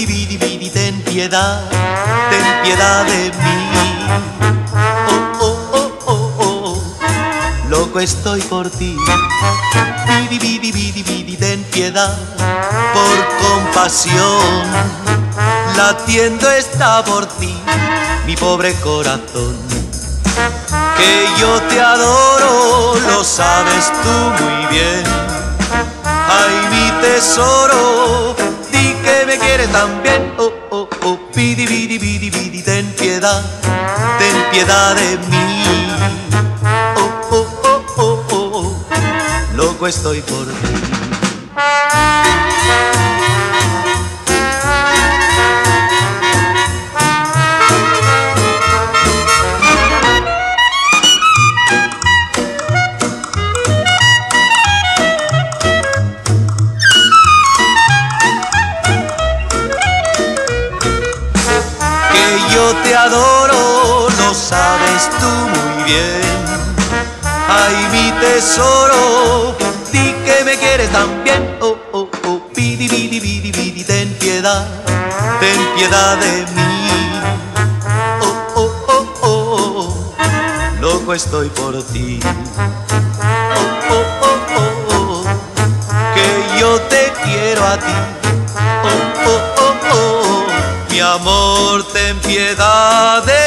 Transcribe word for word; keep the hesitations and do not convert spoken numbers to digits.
vidi, vidi, vidi, ten piedad, ten piedad de mí. Oh, oh, oh, oh, oh, loco estoy por ti. Vidi, vidi, vidi, vidi, ten piedad, por compasión. Latiendo está por ti, mi pobre corazón. Que yo te adoro, lo sabes tú muy bien. Ay, mi tesoro, di que me quieres también. Oh, oh, oh, pidi, pidi, pidi, pidi, ten piedad, ten piedad de mí. Oh, oh, oh, oh, oh, loco estoy por ti. Yo te adoro, lo sabes tú muy bien. Ay, mi tesoro, di que me quieres también. Oh, oh, oh, pidi, pidi, pidi, pidi, ten piedad, ten piedad de mí. Oh, oh, oh, oh, loco estoy por ti. Oh, oh, oh, oh, que yo te quiero a ti. Oh, oh, oh, oh, mi amor, ten piedad de